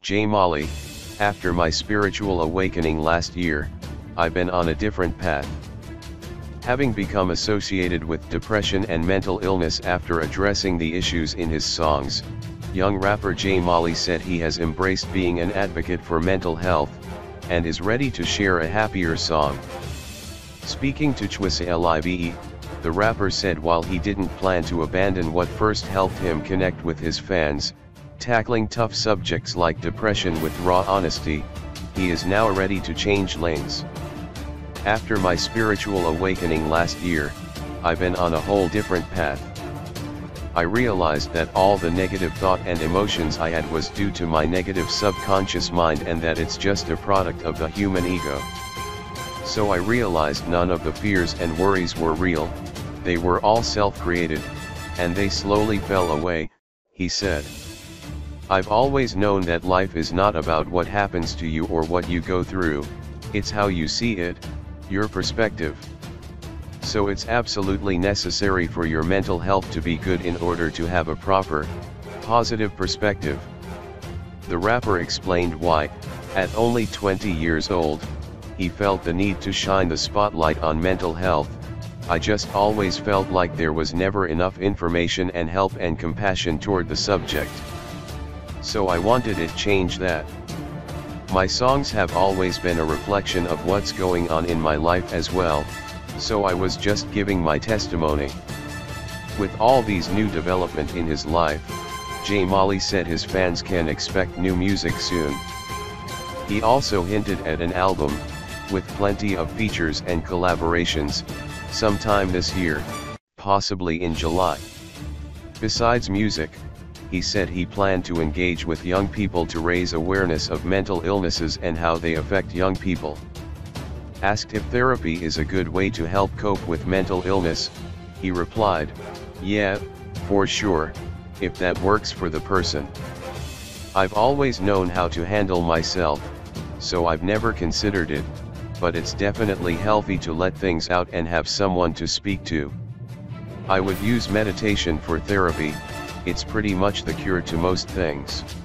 Molley, after my spiritual awakening last year, I've been on a different path. Having become associated with depression and mental illness after addressing the issues in his songs, young rapper Molley said he has embraced being an advocate for mental health, and is ready to share a happier song. Speaking to TshisaLIVE, the rapper said while he didn't plan to abandon what first helped him connect with his fans, tackling tough subjects like depression with raw honesty, he is now ready to change lanes. After my spiritual awakening last year, I've been on a whole different path. I realized that all the negative thought and emotions I had was due to my negative subconscious mind, and that it's just a product of the human ego. So I realized none of the fears and worries were real, they were all self-created, and they slowly fell away, he said. I've always known that life is not about what happens to you or what you go through, it's how you see it, your perspective. So it's absolutely necessary for your mental health to be good in order to have a proper, positive perspective. The rapper explained why, at only 20 years old, he felt the need to shine the spotlight on mental health. I just always felt like there was never enough information and help and compassion toward the subject. So I wanted to change that. My songs have always been a reflection of what's going on in my life as well, so I was just giving my testimony. With all these new development in his life, Molley said his fans can expect new music soon. He also hinted at an album, with plenty of features and collaborations, sometime this year, possibly in July. Besides music, he said he planned to engage with young people to raise awareness of mental illnesses and how they affect young people. Asked if therapy is a good way to help cope with mental illness, he replied, "Yeah, for sure, if that works for the person. I've always known how to handle myself, so I've never considered it, but it's definitely healthy to let things out and have someone to speak to. I would use meditation for therapy, it's pretty much the cure to most things."